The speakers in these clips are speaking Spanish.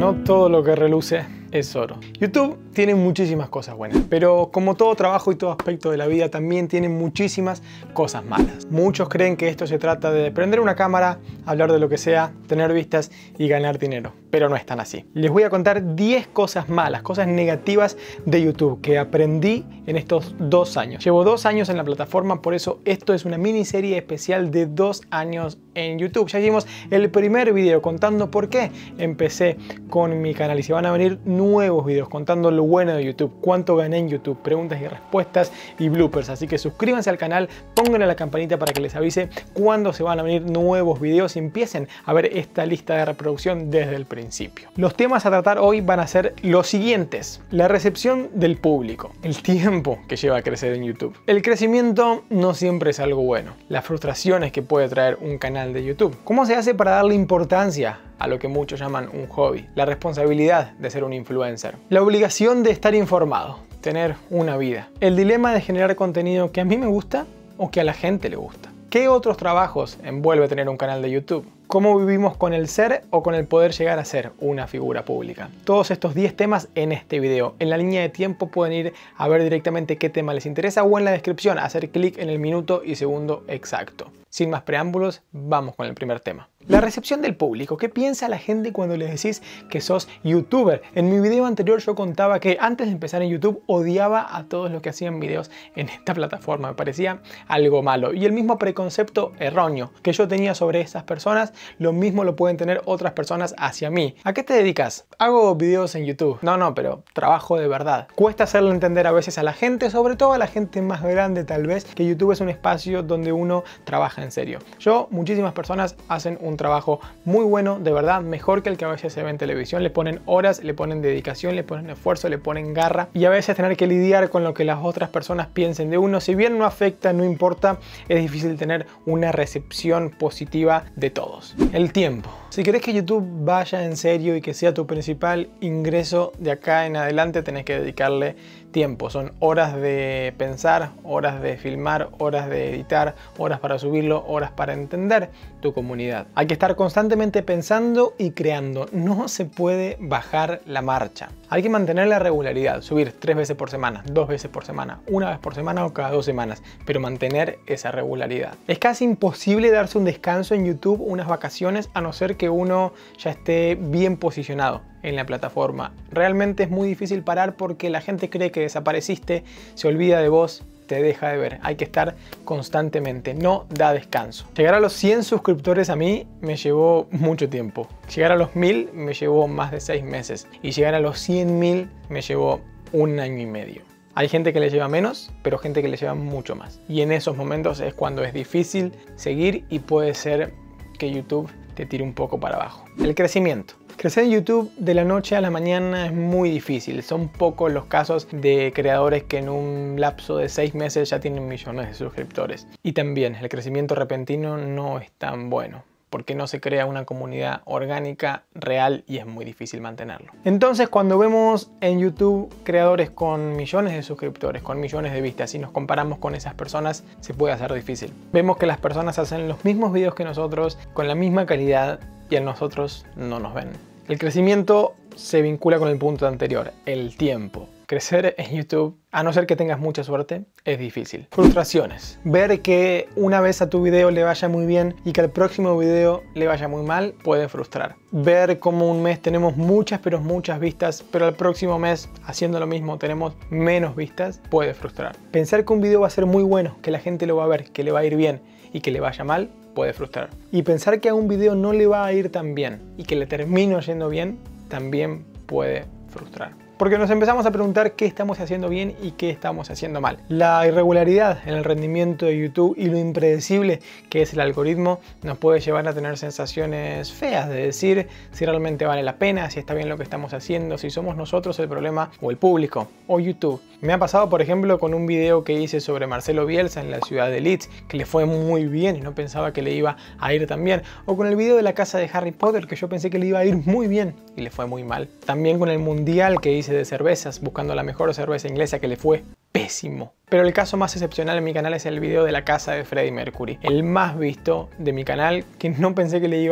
No todo lo que reluce es oro. YouTube tiene muchísimas cosas buenas, pero como todo trabajo y todo aspecto de la vida, también tiene muchísimas cosas malas. Muchos creen que esto se trata de prender una cámara, hablar de lo que sea, tener vistas y ganar dinero, pero no es tan así. Les voy a contar 10 cosas malas, cosas negativas de YouTube que aprendí en estos 2 años. Llevo 2 años en la plataforma, por eso esto es una miniserie especial de 2 años en YouTube. Ya hicimos el primer video contando por qué empecé con mi canal y se van a venir nuevos videos contando lo bueno de YouTube, cuánto gané en YouTube, preguntas y respuestas y bloopers. Así que suscríbanse al canal, pónganle la campanita para que les avise cuándo se van a venir nuevos videos y empiecen a ver esta lista de reproducción desde el principio. Los temas a tratar hoy van a ser los siguientes: la recepción del público, el tiempo que lleva a crecer en YouTube. El crecimiento no siempre es algo bueno, las frustraciones que puede traer un canal de YouTube, cómo se hace para darle importancia a lo que muchos llaman un hobby, la responsabilidad de ser un influencer, la obligación de estar informado, tener una vida, el dilema de generar contenido que a mí me gusta o que a la gente le gusta. ¿Qué otros trabajos envuelve tener un canal de YouTube? ¿Cómo vivimos con el ser o con el poder llegar a ser una figura pública? Todos estos 10 temas en este video. En la línea de tiempo pueden ir a ver directamente qué tema les interesa o en la descripción hacer clic en el minuto y segundo exacto. Sin más preámbulos, vamos con el primer tema. La recepción del público. ¿Qué piensa la gente cuando les decís que sos youtuber? En mi video anterior yo contaba que antes de empezar en YouTube odiaba a todos los que hacían videos en esta plataforma. Me parecía algo malo. Y el mismo preconcepto erróneo que yo tenía sobre esas personas, lo mismo lo pueden tener otras personas hacia mí. ¿A qué te dedicas? Hago videos en YouTube. No, pero trabajo de verdad. Cuesta hacerlo entender a veces a la gente, sobre todo a la gente más grande tal vez, que YouTube es un espacio donde uno trabaja en serio. Muchísimas personas hacen un trabajo muy bueno, de verdad, mejor que el que a veces se ve en televisión. Le ponen horas, le ponen dedicación, le ponen esfuerzo, le ponen garra, y a veces tener que lidiar con lo que las otras personas piensen de uno, si bien no afecta, no importa, es difícil tener una recepción positiva de todos. El tiempo. Si querés que YouTube vaya en serio y que sea tu principal ingreso de acá en adelante, tenés que dedicarle tiempo. Son horas de pensar, horas de filmar, horas de editar, horas para subirlo, horas para entender tu comunidad. Hay que estar constantemente pensando y creando. No se puede bajar la marcha. Hay que mantener la regularidad, subir 3 veces por semana, 2 veces por semana, 1 vez por semana o cada 2 semanas, pero mantener esa regularidad. Es casi imposible darse un descanso en YouTube, unas vacaciones, a no ser que uno ya esté bien posicionado en la plataforma. Realmente es muy difícil parar porque la gente cree que desapareciste, se olvida de vos, te deja de ver. Hay que estar constantemente, no da descanso. Llegar a los 100 suscriptores a mí me llevó mucho tiempo. Llegar a los 1000 me llevó más de 6 meses. Y llegar a los 100.000 me llevó 1 año y medio. Hay gente que le lleva menos, pero gente que le lleva mucho más. Y en esos momentos es cuando es difícil seguir y puede ser que YouTube te tire un poco para abajo. El crecimiento. Crecer en YouTube de la noche a la mañana es muy difícil. Son pocos los casos de creadores que en un lapso de 6 meses ya tienen millones de suscriptores. Y también el crecimiento repentino no es tan bueno, porque no se crea una comunidad orgánica, real, y es muy difícil mantenerlo. Entonces, cuando vemos en YouTube creadores con millones de suscriptores, con millones de vistas, y nos comparamos con esas personas, se puede hacer difícil. Vemos que las personas hacen los mismos videos que nosotros, con la misma calidad, y a nosotros no nos ven. El crecimiento se vincula con el punto anterior, el tiempo. Crecer en YouTube, a no ser que tengas mucha suerte, es difícil. Frustraciones. Ver que una vez a tu video le vaya muy bien y que al próximo video le vaya muy mal, puede frustrar. Ver como un mes tenemos muchas vistas, pero al próximo mes, haciendo lo mismo, tenemos menos vistas, puede frustrar. Pensar que un video va a ser muy bueno, que la gente lo va a ver, que le va a ir bien y que le vaya mal, puede frustrar. Y pensar que a un video no le va a ir tan bien y que le termino yendo bien, también puede frustrar. Porque nos empezamos a preguntar qué estamos haciendo bien y qué estamos haciendo mal. La irregularidad en el rendimiento de YouTube y lo impredecible que es el algoritmo nos puede llevar a tener sensaciones feas de decir si realmente vale la pena, si está bien lo que estamos haciendo, si somos nosotros el problema o el público o YouTube. Me ha pasado, por ejemplo, con un video que hice sobre Marcelo Bielsa en la ciudad de Leeds, que le fue muy bien y no pensaba que le iba a ir tan bien. O con el video de la casa de Harry Potter, que yo pensé que le iba a ir muy bien y le fue muy mal. También con el mundial que hice de cervezas, buscando la mejor cerveza inglesa, que le fue pésimo. Pero el caso más excepcional en mi canal es el video de la casa de Freddie Mercury, el más visto de mi canal, que no pensé que le iba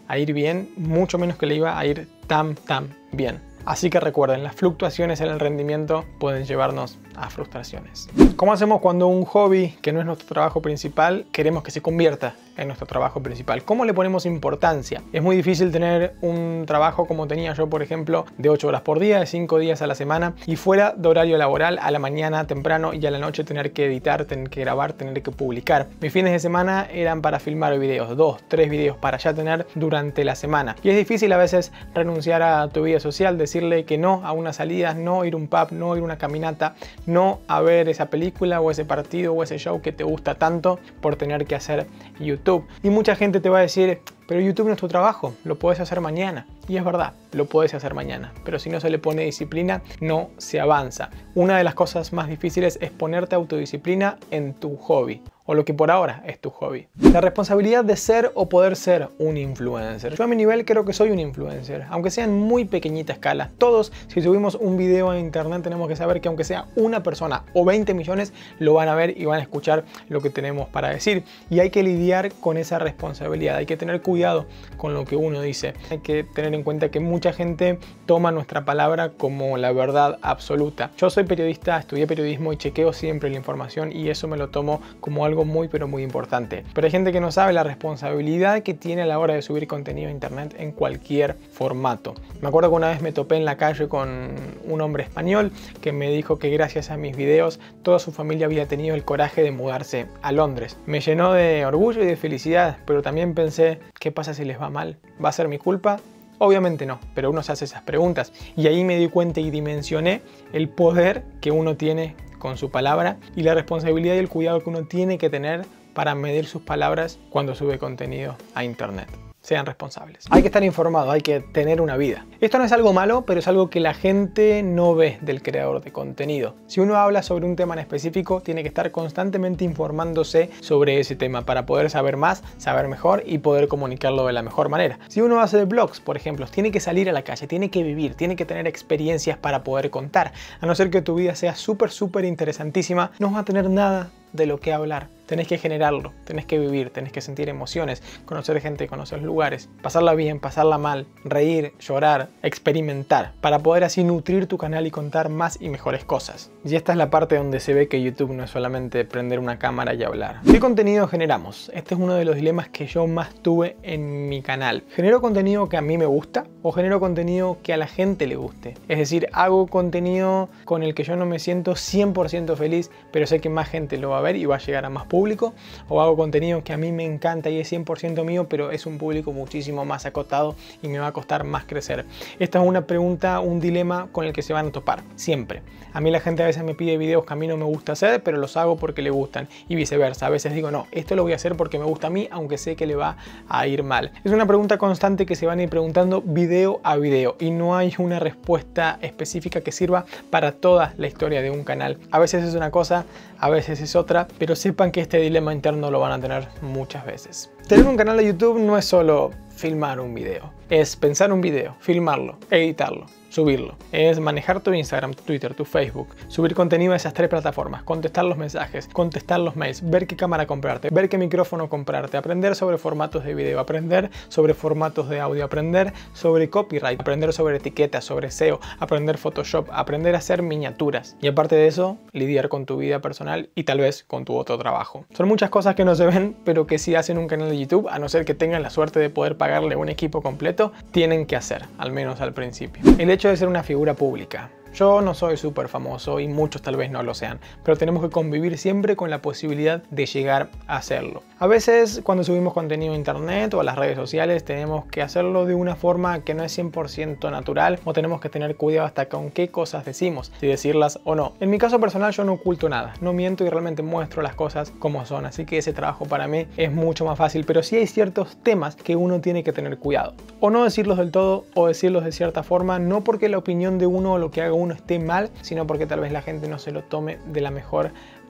a ir bien, mucho menos que le iba a ir tan bien. Así que recuerden, las fluctuaciones en el rendimiento pueden llevarnos a frustraciones. ¿Cómo hacemos cuando un hobby que no es nuestro trabajo principal queremos que se convierta en nuestro trabajo principal? ¿Cómo le ponemos importancia? Es muy difícil tener un trabajo como tenía yo, por ejemplo, de 8 horas por día, de 5 días a la semana y fuera de horario laboral, a la mañana temprano y a la noche tener que editar, tener que grabar, tener que publicar. Mis fines de semana eran para filmar videos, 2, 3 videos para ya tener durante la semana. Y es difícil a veces renunciar a tu vida social, decirle que no a unas salidas, no ir a un pub, no ir a una caminata, no a ver esa película o ese partido o ese show que te gusta tanto por tener que hacer YouTube. Y mucha gente te va a decir, pero YouTube no es tu trabajo, lo puedes hacer mañana. Y es verdad, lo puedes hacer mañana, pero si no se le pone disciplina, no se avanza. Una de las cosas más difíciles es ponerte autodisciplina en tu hobby, o lo que por ahora es tu hobby. La responsabilidad de ser o poder ser un influencer. Yo a mi nivel creo que soy un influencer, aunque sea en muy pequeñita escala. Todos, si subimos un video a internet, tenemos que saber que aunque sea una persona o 20 millones, lo van a ver y van a escuchar lo que tenemos para decir. Y hay que lidiar con esa responsabilidad, hay que tener cuidado con lo que uno dice. Hay que tener en cuenta que mucha gente toma nuestra palabra como la verdad absoluta. Yo soy periodista, estudié periodismo y chequeo siempre la información y eso me lo tomo como algo muy pero muy importante. Pero hay gente que no sabe la responsabilidad que tiene a la hora de subir contenido a internet en cualquier formato. Me acuerdo que una vez me topé en la calle con un hombre español que me dijo que gracias a mis videos toda su familia había tenido el coraje de mudarse a Londres. Me llenó de orgullo y de felicidad, pero también pensé, ¿qué pasa si les va mal? ¿Va a ser mi culpa? Obviamente no, pero uno se hace esas preguntas y ahí me di cuenta y dimensioné el poder que uno tiene con su palabra y la responsabilidad y el cuidado que uno tiene que tener para medir sus palabras cuando sube contenido a internet. Sean responsables. Hay que estar informado, hay que tener una vida. Esto no es algo malo, pero es algo que la gente no ve del creador de contenido. Si uno habla sobre un tema en específico, tiene que estar constantemente informándose sobre ese tema para poder saber más, saber mejor y poder comunicarlo de la mejor manera. Si uno hace blogs, por ejemplo, tiene que salir a la calle, tiene que vivir, tiene que tener experiencias para poder contar. A no ser que tu vida sea súper interesantísima, no vas a tener nada de lo que hablar. Tenés que generarlo, tenés que vivir, tenés que sentir emociones, conocer gente, conocer lugares, pasarla bien, pasarla mal, reír, llorar, experimentar, para poder así nutrir tu canal y contar más y mejores cosas. Y esta es la parte donde se ve que YouTube no es solamente prender una cámara y hablar. ¿Qué contenido generamos? Este es uno de los dilemas que yo más tuve en mi canal. ¿Genero contenido que a mí me gusta o genero contenido que a la gente le guste? Es decir, hago contenido con el que yo no me siento 100% feliz, pero sé que más gente lo va a ver y va a llegar a más público, o hago contenido que a mí me encanta y es 100% mío, pero es un público muchísimo más acotado y me va a costar más crecer. Esta es una pregunta, un dilema con el que se van a topar, siempre. A mí la gente a veces me pide videos que a mí no me gusta hacer, pero los hago porque le gustan y viceversa. A veces digo, no, esto lo voy a hacer porque me gusta a mí, aunque sé que le va a ir mal. Es una pregunta constante que se van a ir preguntando video a video y no hay una respuesta específica que sirva para toda la historia de un canal. A veces es una cosa, a veces es otra, pero sepan que este dilema interno lo van a tener muchas veces. Tener un canal de YouTube no es solo filmar un video, es pensar un video, filmarlo, editarlo, subirlo. Es manejar tu Instagram, tu Twitter, tu Facebook, subir contenido a esas 3 plataformas, contestar los mensajes, contestar los mails, ver qué cámara comprarte, ver qué micrófono comprarte, aprender sobre formatos de video, aprender sobre formatos de audio, aprender sobre copyright, aprender sobre etiquetas, sobre SEO, aprender Photoshop, aprender a hacer miniaturas y aparte de eso, lidiar con tu vida personal y tal vez con tu otro trabajo. Son muchas cosas que no se ven, pero que si hacen un canal de YouTube, a no ser que tengan la suerte de poder pagarle un equipo completo, tienen que hacer, al menos al principio. El hecho de ser una figura pública. Yo no soy súper famoso y muchos tal vez no lo sean, pero tenemos que convivir siempre con la posibilidad de llegar a hacerlo. A veces cuando subimos contenido a internet o a las redes sociales tenemos que hacerlo de una forma que no es 100% natural o tenemos que tener cuidado hasta con qué cosas decimos, si decirlas o no. En mi caso personal yo no oculto nada, no miento y realmente muestro las cosas como son, así que ese trabajo para mí es mucho más fácil, pero sí hay ciertos temas que uno tiene que tener cuidado. O no decirlos del todo o decirlos de cierta forma, no porque la opinión de uno o lo que haga uno esté mal, sino porque tal vez la gente no se lo tome de la mejor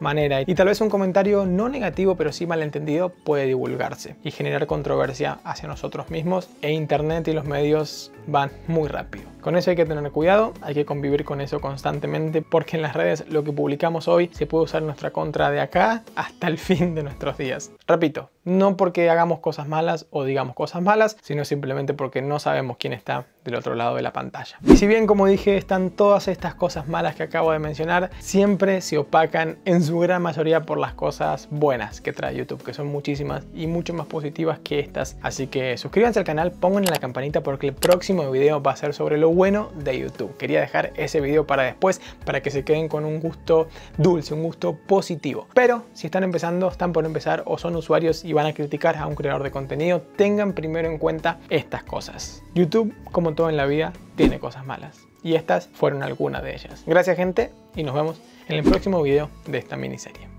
manera y tal vez un comentario no negativo pero sí malentendido puede divulgarse y generar controversia hacia nosotros mismos, e internet y los medios van muy rápido. Con eso hay que tener cuidado, hay que convivir con eso constantemente, porque en las redes lo que publicamos hoy se puede usar en nuestra contra de acá hasta el fin de nuestros días. Repito, no porque hagamos cosas malas o digamos cosas malas, sino simplemente porque no sabemos quién está del otro lado de la pantalla. Y si bien, como dije, están todas estas cosas malas que acabo de mencionar, siempre se opacan en su gran mayoría por las cosas buenas que trae YouTube, que son muchísimas y mucho más positivas que estas. Así que suscríbanse al canal, pongan la campanita porque el próximo video va a ser sobre lo bueno de YouTube. Quería dejar ese video para después, para que se queden con un gusto dulce, un gusto positivo. Pero si están empezando, están por empezar o son usuarios y van a criticar a un creador de contenido, tengan primero en cuenta estas cosas. YouTube, como todo en la vida, tiene cosas malas. Y estas fueron algunas de ellas. Gracias, gente, y nos vemos en el próximo video de esta miniserie.